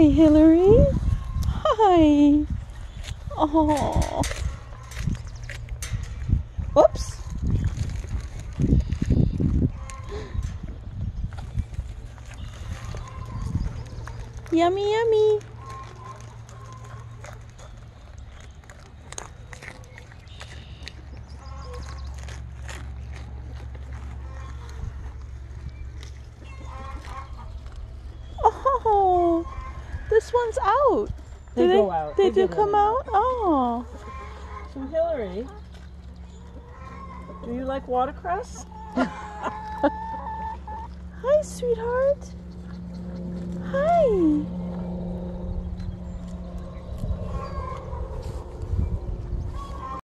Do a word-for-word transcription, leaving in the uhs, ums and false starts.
Hi, Hillary. Hi. Oh. Oops. Yummy, yummy. Oh, this one's out. They, do go they out. They, They do get come in. out? Oh. So Hillary, do you like watercress? Hi, sweetheart. Hi.